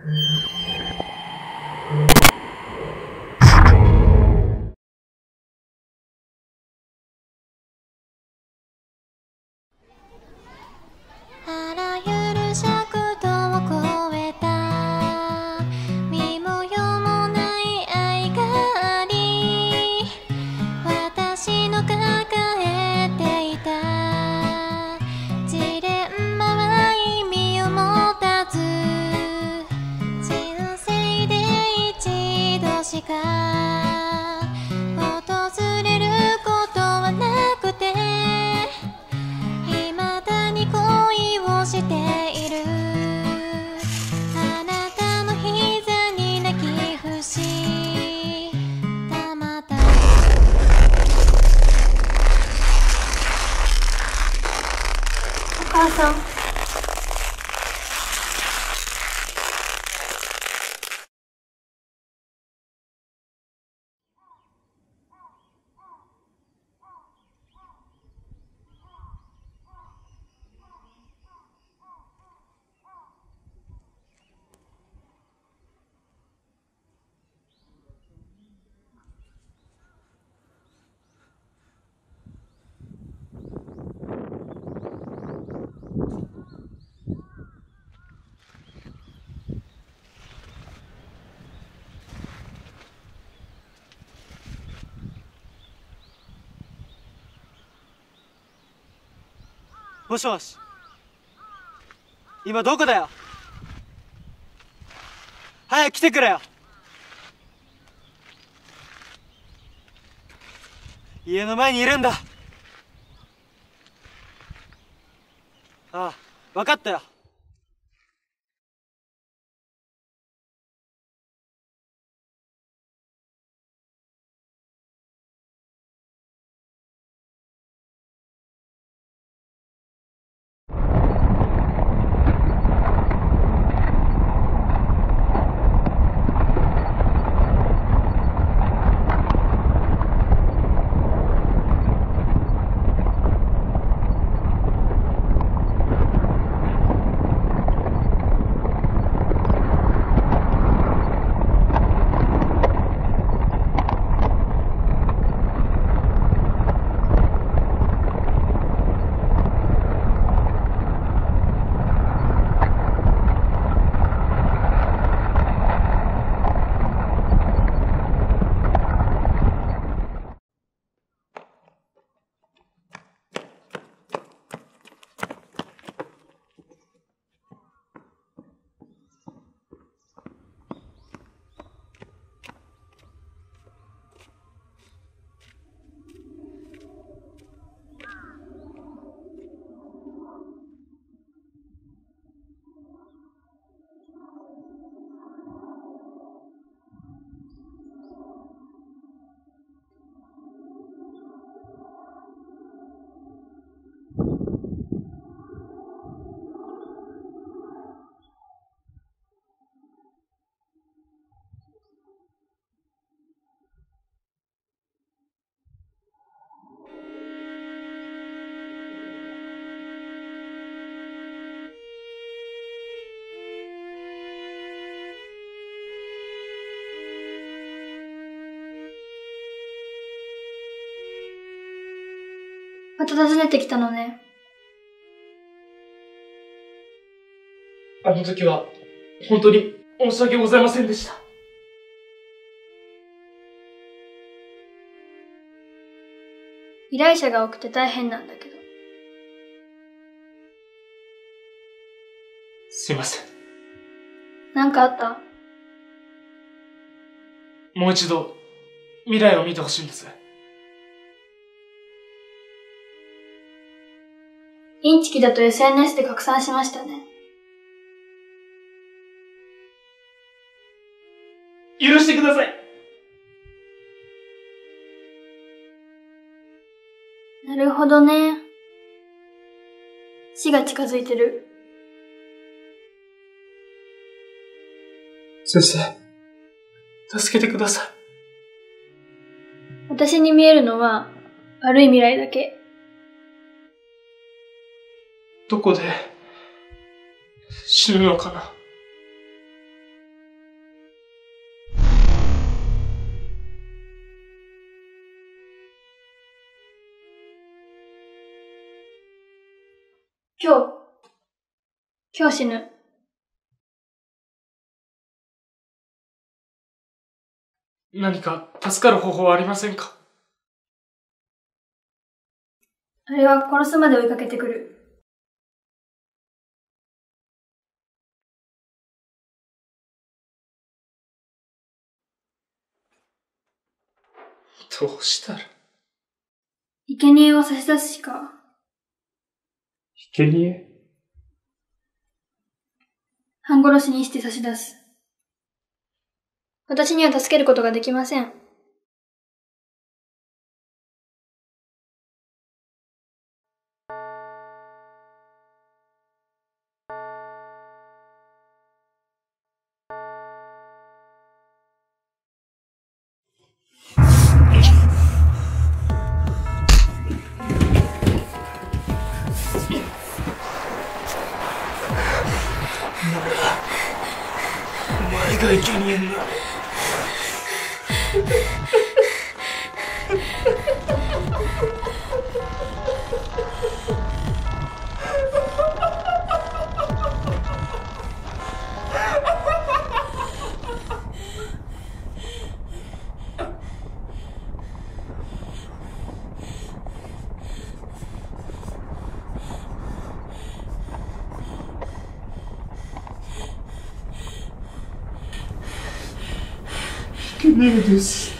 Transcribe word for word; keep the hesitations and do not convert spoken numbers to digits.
あらゆる尺度を超えた身も世もない愛があり、私の抱えていたジレンマは意味を持たず、人生で一度しか訪れることはなくて、しているあなたの膝に泣き伏したまたお母さん。 もしもし、今どこだよ。早く来てくれよ。家の前にいるんだ。ああ、分かったよ。 また訪ねてきたのね。 あの時は本当に申し訳ございませんでした。 依頼者が多くて大変なんだけど。 すいません。 なんかあった？ もう一度未来を見てほしいんです。 インチキだと エスエヌエス で拡散しましたね。 許してください。 なるほどね。死が近づいてる。 先生、助けてください。 私に見えるのは悪い未来だけ。 どこで死ぬのかな。 今日、今日死ぬ。 何か助かる方法はありませんか？ あれは殺すまで追いかけてくる。 どうしたら？ 生贄を差し出すしか。 生贄？ 半殺しにして差し出す。私には助けることができません。 お前が生贄になる。生贄です。